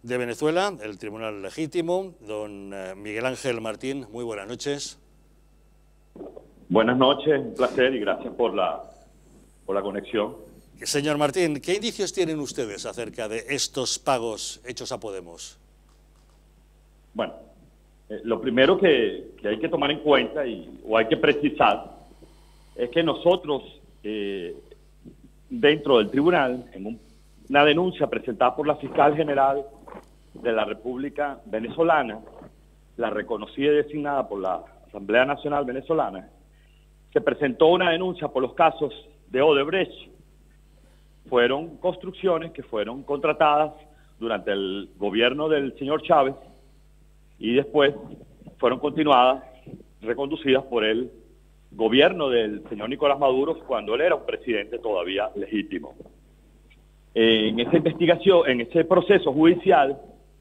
de Venezuela, el Tribunal Legítimo. Don Miguel Ángel Martín, muy buenas noches. Buenas noches, un placer y gracias por la conexión. Señor Martín, ¿qué indicios tienen ustedes acerca de estos pagos hechos a Podemos? Bueno, lo primero que hay que tomar en cuenta o hay que precisar es que nosotros, dentro del tribunal, en una denuncia presentada por la fiscal general de la República Venezolana, la reconocida y designada por la Asamblea Nacional Venezolana, se presentó una denuncia por los casos de Odebrecht. Fueron construcciones que fueron contratadas durante el gobierno del señor Chávez y después fueron continuadas, reconducidas por el gobierno del señor Nicolás Maduro cuando él era un presidente todavía legítimo. En esa investigación, en ese proceso judicial,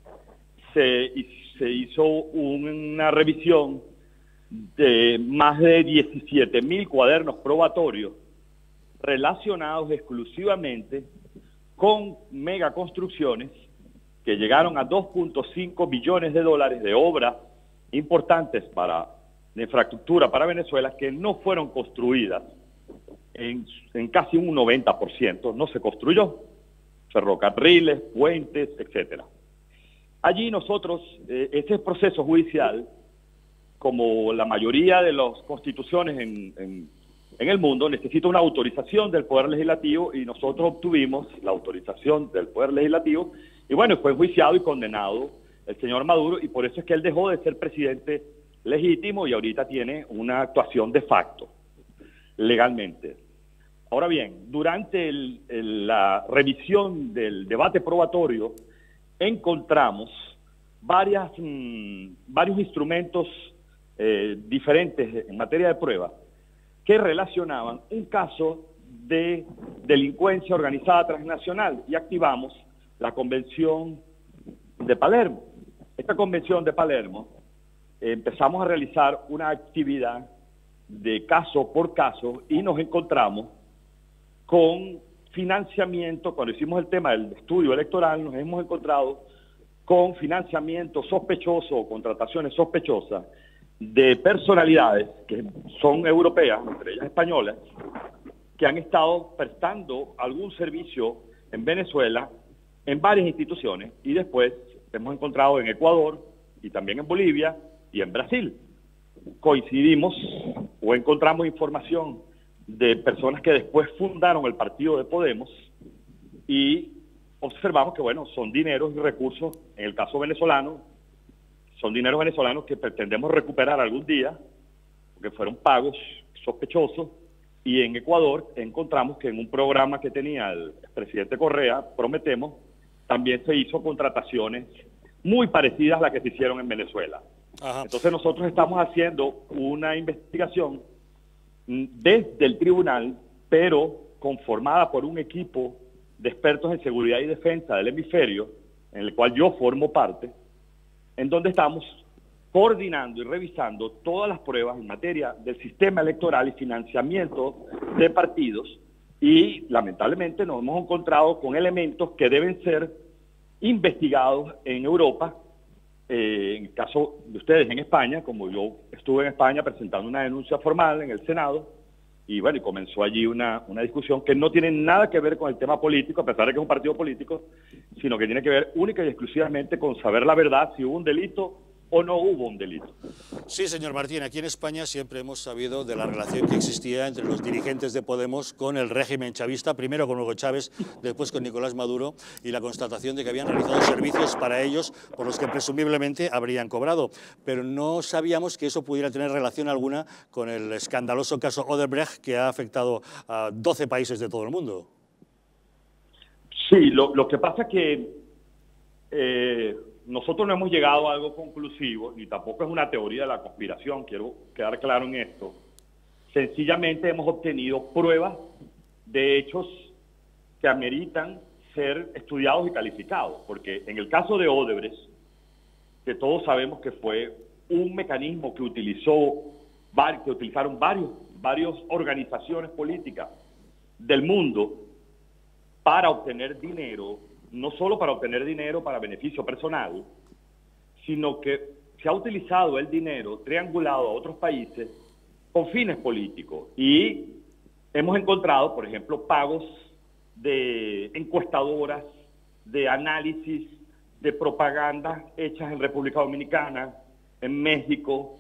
se hizo una revisión de más de 17.000 cuadernos probatorios relacionados exclusivamente con megaconstrucciones que llegaron a 2.5 billones de dólares de obras importantes de infraestructura para Venezuela que no fueron construidas. En casi un 90% no se construyó. Ferrocarriles, puentes, etcétera. Allí nosotros, este proceso judicial, como la mayoría de las constituciones en el mundo, necesita una autorización del Poder Legislativo y nosotros obtuvimos la autorización del Poder Legislativo y bueno, fue enjuiciado y condenado el señor Maduro y por eso es que él dejó de ser presidente legítimo y ahorita tiene una actuación de facto, legalmente. Ahora bien, durante la revisión del debate probatorio encontramos varios instrumentos diferentes en materia de prueba que relacionaban un caso de delincuencia organizada transnacional y activamos la Convención de Palermo. Esta Convención de Palermo empezamos a realizar una actividad de caso por caso y nos encontramos con financiamiento. Cuando hicimos el tema del estudio electoral nos hemos encontrado con financiamiento sospechoso o contrataciones sospechosas de personalidades que son europeas, entre ellas españolas, que han estado prestando algún servicio en Venezuela en varias instituciones y después hemos encontrado en Ecuador y también en Bolivia y en Brasil. Coincidimos o encontramos información de personas que después fundaron el partido de Podemos y observamos que, bueno, son dineros y recursos, en el caso venezolano, son dineros venezolanos que pretendemos recuperar algún día, porque fueron pagos sospechosos, y en Ecuador encontramos que en un programa que tenía el presidente Correa, Prometemos, también se hizo contrataciones muy parecidas a las que se hicieron en Venezuela. Ajá. Entonces nosotros estamos haciendo una investigación desde el tribunal, pero conformada por un equipo de expertos en seguridad y defensa del hemisferio, en el cual yo formo parte, en donde estamos coordinando y revisando todas las pruebas en materia del sistema electoral y financiamiento de partidos y lamentablemente nos hemos encontrado con elementos que deben ser investigados en Europa. En el caso de ustedes en España, como yo estuve en España presentando una denuncia formal en el Senado, y bueno, y comenzó allí una discusión que no tiene nada que ver con el tema político, a pesar de que es un partido político, sino que tiene que ver única y exclusivamente con saber la verdad, si hubo un delito o no hubo un delito. Sí, señor Martín, aquí en España siempre hemos sabido de la relación que existía entre los dirigentes de Podemos con el régimen chavista, primero con Hugo Chávez, después con Nicolás Maduro, y la constatación de que habían realizado servicios para ellos por los que presumiblemente habrían cobrado. Pero no sabíamos que eso pudiera tener relación alguna con el escandaloso caso Odebrecht que ha afectado a 12 países de todo el mundo. Sí, lo que pasa es que nosotros no hemos llegado a algo conclusivo, ni tampoco es una teoría de la conspiración, quiero quedar claro en esto. Sencillamente hemos obtenido pruebas de hechos que ameritan ser estudiados y calificados, porque en el caso de Odebrecht, que todos sabemos que fue un mecanismo que utilizaron varias organizaciones políticas del mundo para obtener dinero no solo para obtener dinero para beneficio personal, sino que se ha utilizado el dinero triangulado a otros países con fines políticos. Y hemos encontrado, por ejemplo, pagos de encuestadoras, de análisis, de propaganda hechas en República Dominicana, en México,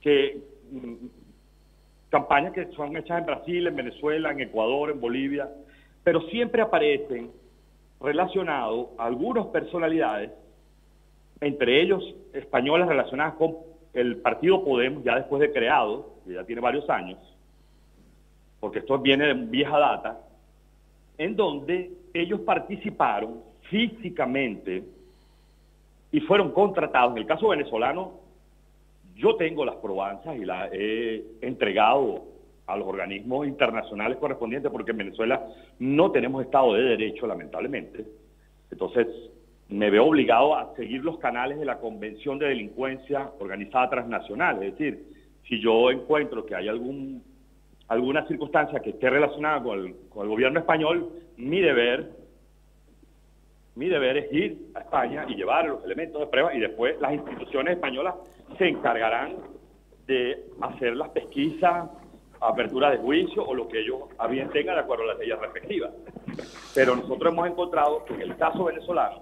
campañas que son hechas en Brasil, en Venezuela, en Ecuador, en Bolivia, pero siempre aparecen relacionados a algunas personalidades, entre ellos españolas relacionadas con el partido Podemos, ya después de creado, que ya tiene varios años, porque esto viene de vieja data, en donde ellos participaron físicamente y fueron contratados. En el caso venezolano, yo tengo las probanzas y las he entregado a los organismos internacionales correspondientes, porque en Venezuela no tenemos Estado de Derecho, lamentablemente. Entonces, me veo obligado a seguir los canales de la Convención de Delincuencia Organizada Transnacional. Es decir, si yo encuentro que hay alguna circunstancia que esté relacionada con el gobierno español, mi deber es ir a España y llevar los elementos de prueba, y después las instituciones españolas se encargarán de hacer las pesquisas, apertura de juicio o lo que ellos a bien tengan de acuerdo a las leyes respectivas. Pero nosotros hemos encontrado que en el caso venezolano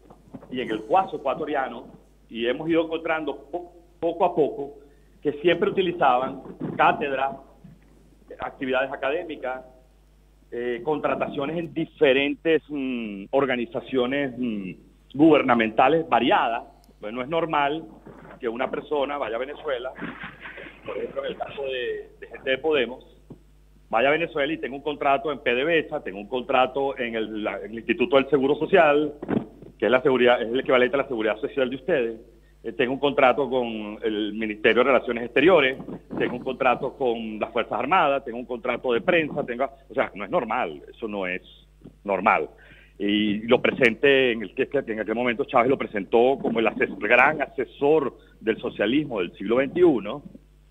y en el caso ecuatoriano, y hemos ido encontrando poco a poco, que siempre utilizaban cátedras, actividades académicas, contrataciones en diferentes organizaciones gubernamentales variadas. Pues no es normal que una persona vaya a Venezuela, por ejemplo en el caso de gente de Podemos, vaya a Venezuela y tenga un contrato en PDVSA, tenga un contrato en el Instituto del Seguro Social, que es el equivalente a la seguridad social de ustedes, tengo un contrato con el Ministerio de Relaciones Exteriores, tengo un contrato con las Fuerzas Armadas, tengo un contrato de prensa, o sea, no es normal, eso no es normal. Y lo presenté, en aquel momento Chávez lo presentó como el gran asesor del socialismo del siglo XXI,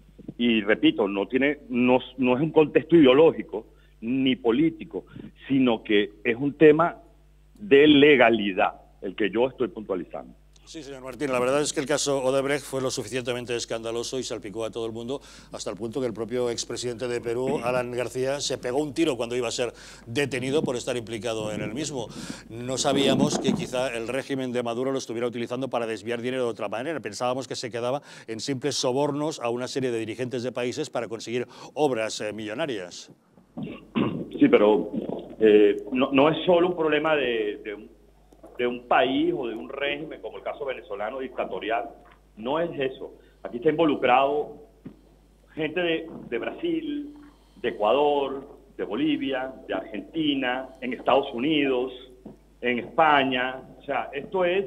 y repito, no es un contexto ideológico ni político, sino que es un tema de legalidad, el que yo estoy puntualizando. Sí, señor Martín, la verdad es que el caso Odebrecht fue lo suficientemente escandaloso y salpicó a todo el mundo, hasta el punto que el propio expresidente de Perú, Alan García, se pegó un tiro cuando iba a ser detenido por estar implicado en el mismo. No sabíamos que quizá el régimen de Maduro lo estuviera utilizando para desviar dinero de otra manera. Pensábamos que se quedaba en simples sobornos a una serie de dirigentes de países para conseguir obras millonarias. Sí, pero no es solo un problema de un país o de un régimen como el caso venezolano dictatorial. No es eso. Aquí está involucrado gente de Brasil, de Ecuador, de Bolivia, de Argentina, en Estados Unidos, en España. O sea, esto es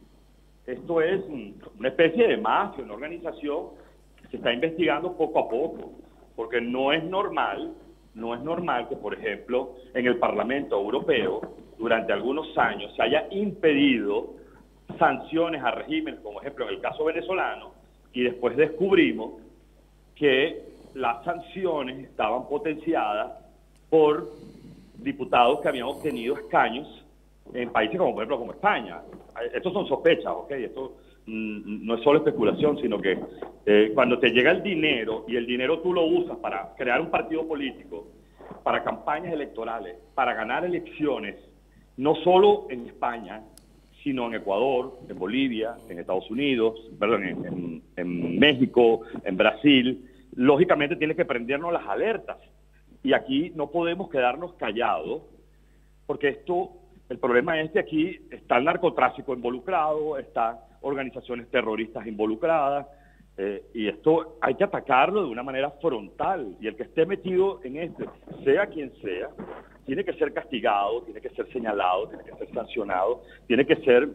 una especie de mafia, una organización que se está investigando poco a poco, porque no es normal que, por ejemplo, en el Parlamento Europeo, durante algunos años se haya impedido sanciones a regímenes, como ejemplo en el caso venezolano, y después descubrimos que las sanciones estaban potenciadas por diputados que habían obtenido escaños en países como, por ejemplo, como España. Estos son sospechas, ¿ok? Esto no es solo especulación, sino que cuando te llega el dinero, y el dinero tú lo usas para crear un partido político, para campañas electorales, para ganar elecciones, no solo en España, sino en Ecuador, en Bolivia, en Estados Unidos, perdón, en México, en Brasil, lógicamente tiene que prendernos las alertas. Y aquí no podemos quedarnos callados, porque el problema es que aquí está el narcotráfico involucrado, están organizaciones terroristas involucradas, y esto hay que atacarlo de una manera frontal, y el que esté metido en sea quien sea, tiene que ser castigado, tiene que ser señalado, tiene que ser sancionado, tiene que ser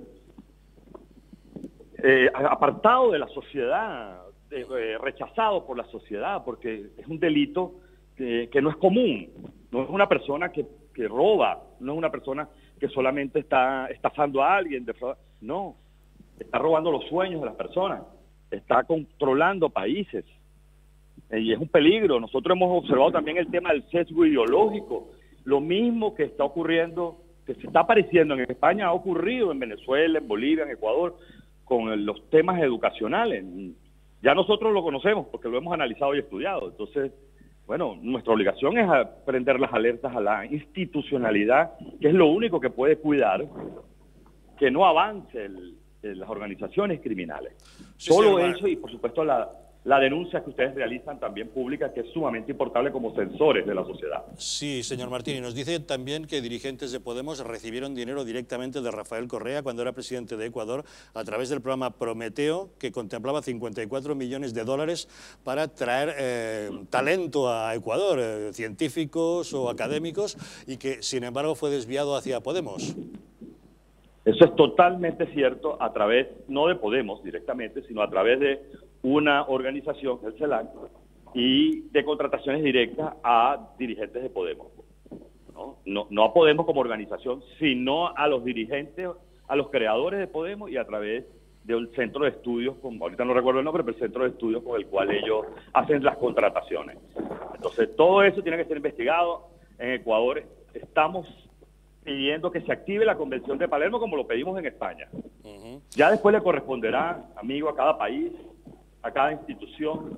apartado de la sociedad, rechazado por la sociedad, porque es un delito que no es común. No es una persona que roba, no es una persona que solamente está estafando a alguien, no, está robando los sueños de las personas, está controlando países, y es un peligro. Nosotros hemos observado también el tema del sesgo ideológico, lo mismo que está ocurriendo que se está apareciendo en España ha ocurrido en Venezuela, en Bolivia, en Ecuador, con los temas educacionales. Ya nosotros lo conocemos porque lo hemos analizado y estudiado. Entonces, bueno, nuestra obligación es prender las alertas a la institucionalidad, que es lo único que puede cuidar que no avance las organizaciones criminales. Sí, Solo señor. eso y, por supuesto, la denuncia que ustedes realizan también pública, que es sumamente importante como sensores de la sociedad. Sí, señor Martín, y nos dice también que dirigentes de Podemos recibieron dinero directamente de Rafael Correa cuando era presidente de Ecuador a través del programa Prometeo, que contemplaba 54 millones de dólares para traer talento a Ecuador, científicos o académicos, y que sin embargo fue desviado hacia Podemos. Eso es totalmente cierto, a través, no de Podemos directamente, sino a través de una organización, el CELAC, y de contrataciones directas a dirigentes de Podemos. No a Podemos como organización, sino a los dirigentes, a los creadores de Podemos y a través de un centro de estudios, ahorita no recuerdo el nombre, pero el centro de estudios con el cual ellos hacen las contrataciones. Entonces, todo eso tiene que ser investigado. En Ecuador estamos pidiendo que se active la Convención de Palermo como lo pedimos en España. Ya después le corresponderá, amigo, a cada país, a cada institución,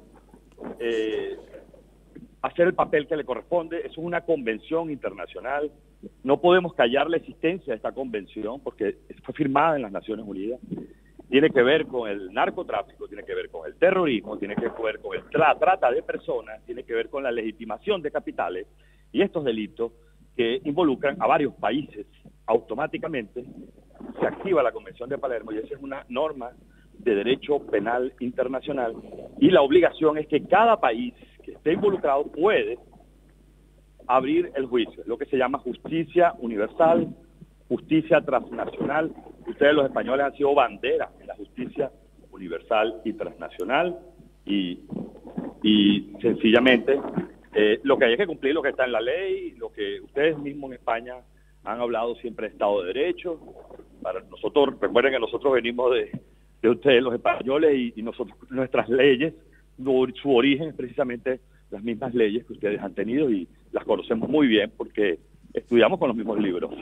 hacer el papel que le corresponde. Eso es una convención internacional. No podemos callar la existencia de esta convención porque fue firmada en las Naciones Unidas. Tiene que ver con el narcotráfico, tiene que ver con el terrorismo, tiene que ver con la trata de personas, tiene que ver con la legitimación de capitales y estos delitos que involucran a varios países. Automáticamente se activa la Convención de Palermo y esa es una norma de derecho penal internacional y la obligación es que cada país que esté involucrado puede abrir el juicio, lo que se llama justicia universal, justicia transnacional. Ustedes los españoles han sido bandera en la justicia universal y transnacional y sencillamente lo que hay que cumplir, lo que está en la ley, lo que ustedes mismos en España han hablado siempre de Estado de Derecho. Para nosotros, recuerden que nosotros venimos de ustedes los españoles y nosotros, nuestras leyes, su origen es precisamente las mismas leyes que ustedes han tenido y las conocemos muy bien porque estudiamos con los mismos libros.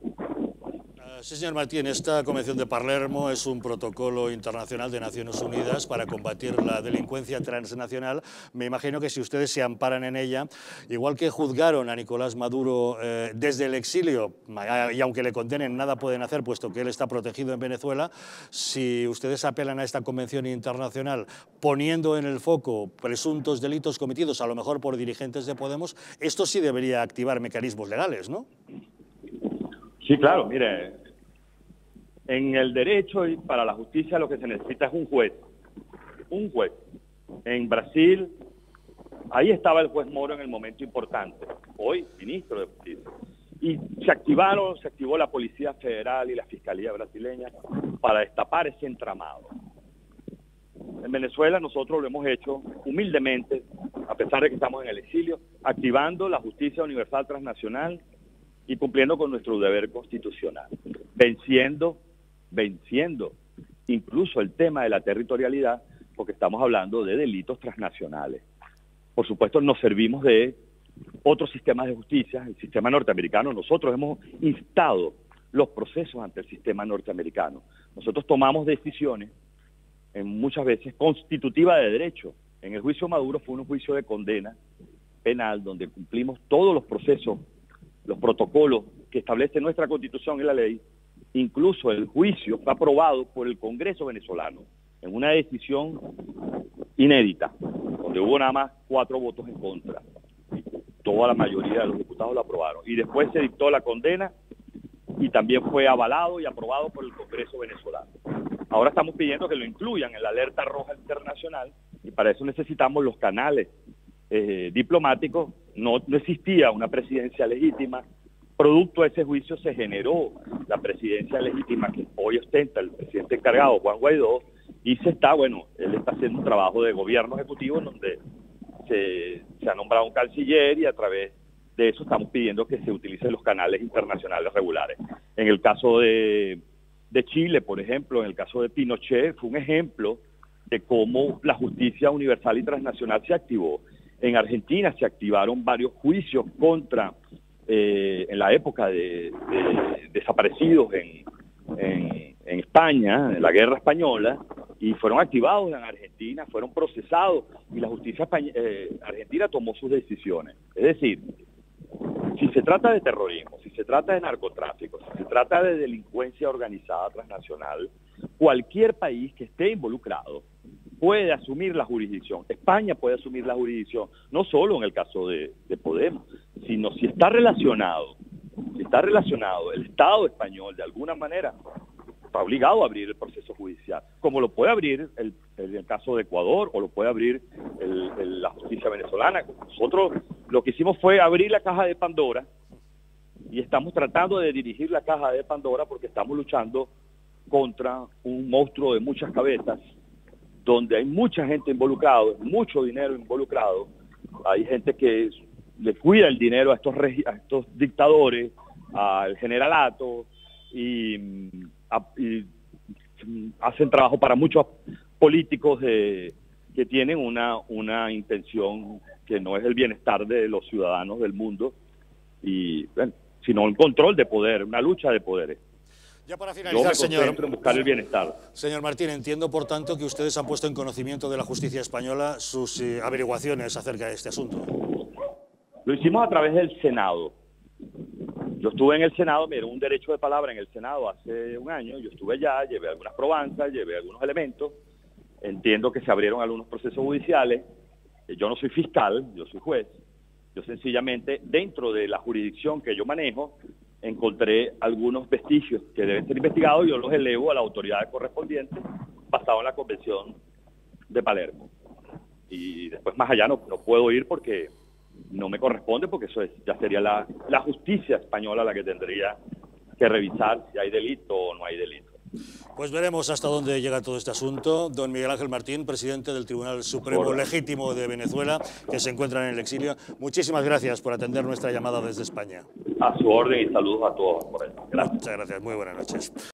Sí, señor Martín, esta Convención de Palermo es un protocolo internacional de Naciones Unidas para combatir la delincuencia transnacional. Me imagino que si ustedes se amparan en ella, igual que juzgaron a Nicolás Maduro desde el exilio, y aunque le condenen nada pueden hacer puesto que él está protegido en Venezuela, si ustedes apelan a esta Convención internacional poniendo en el foco presuntos delitos cometidos a lo mejor por dirigentes de Podemos, esto sí debería activar mecanismos legales, ¿no? Sí, claro, mire, en el derecho y para la justicia lo que se necesita es un juez. Un juez. En Brasil, ahí estaba el juez Moro en el momento importante, hoy ministro de Justicia. Y se activó la Policía Federal y la Fiscalía brasileña para destapar ese entramado. En Venezuela nosotros lo hemos hecho humildemente, a pesar de que estamos en el exilio, activando la justicia universal transnacional y cumpliendo con nuestro deber constitucional, venciendo incluso el tema de la territorialidad, porque estamos hablando de delitos transnacionales. Por supuesto, nos servimos de otros sistemas de justicia, el sistema norteamericano. Nosotros hemos instado los procesos ante el sistema norteamericano. Nosotros tomamos decisiones, muchas veces constitutivas de derecho. En el juicio Maduro fue un juicio de condena penal, donde cumplimos todos los procesos, los protocolos que establece nuestra Constitución y la ley. Incluso el juicio fue aprobado por el Congreso venezolano en una decisión inédita, donde hubo nada más 4 votos en contra. Toda la mayoría de los diputados lo aprobaron. Y después se dictó la condena y también fue avalado y aprobado por el Congreso venezolano. Ahora estamos pidiendo que lo incluyan en la alerta roja internacional y para eso necesitamos los canales diplomáticos. No existía una presidencia legítima. Producto de ese juicio se generó la presidencia legítima que hoy ostenta el presidente encargado, Juan Guaidó, y él está haciendo un trabajo de gobierno ejecutivo en donde se ha nombrado un canciller y a través de eso estamos pidiendo que se utilicen los canales internacionales regulares. En el caso de Chile, por ejemplo, en el caso de Pinochet, fue un ejemplo de cómo la justicia universal y transnacional se activó. En Argentina se activaron varios juicios contra en la época de desaparecidos en España, en la guerra española, y fueron activados en Argentina, fueron procesados, y la justicia argentina tomó sus decisiones. Es decir, si se trata de terrorismo, si se trata de narcotráfico, si se trata de delincuencia organizada transnacional, cualquier país que esté involucrado puede asumir la jurisdicción. España puede asumir la jurisdicción, no solo en el caso de Podemos, sino si está relacionado el Estado español de alguna manera, está obligado a abrir el proceso judicial, como lo puede abrir el caso de Ecuador o lo puede abrir la justicia venezolana. Nosotros lo que hicimos fue abrir la caja de Pandora y estamos tratando de dirigir la caja de Pandora porque estamos luchando contra un monstruo de muchas cabezas, donde hay mucha gente involucrada, mucho dinero involucrado, hay gente que le cuida el dinero a estos dictadores, al generalato, y hacen trabajo para muchos políticos que tienen una intención que no es el bienestar de los ciudadanos del mundo, y bueno, sino un control de poder, una lucha de poderes. Ya para finalizar, en buscar el bienestar. Señor Martín, entiendo por tanto que ustedes han puesto en conocimiento de la justicia española sus averiguaciones acerca de este asunto. Lo hicimos a través del Senado. Yo estuve en el Senado, me dieron un derecho de palabra en el Senado hace un año, yo estuve allá, llevé algunas probanzas, llevé algunos elementos, entiendo que se abrieron algunos procesos judiciales, yo no soy fiscal, yo soy juez, yo sencillamente, dentro de la jurisdicción que yo manejo, encontré algunos vestigios que deben ser investigados y yo los elevo a la autoridad correspondiente basado en la Convención de Palermo. Y después más allá no puedo ir porque no me corresponde, porque eso ya sería la justicia española la que tendría que revisar si hay delito o no hay delito. Pues veremos hasta dónde llega todo este asunto. Don Miguel Ángel Martín, presidente del Tribunal Supremo Legítimo de Venezuela, que se encuentra en el exilio. Muchísimas gracias por atender nuestra llamada desde España. A su orden y saludos a todos por eso. Gracias. Muchas gracias. Muy buenas noches.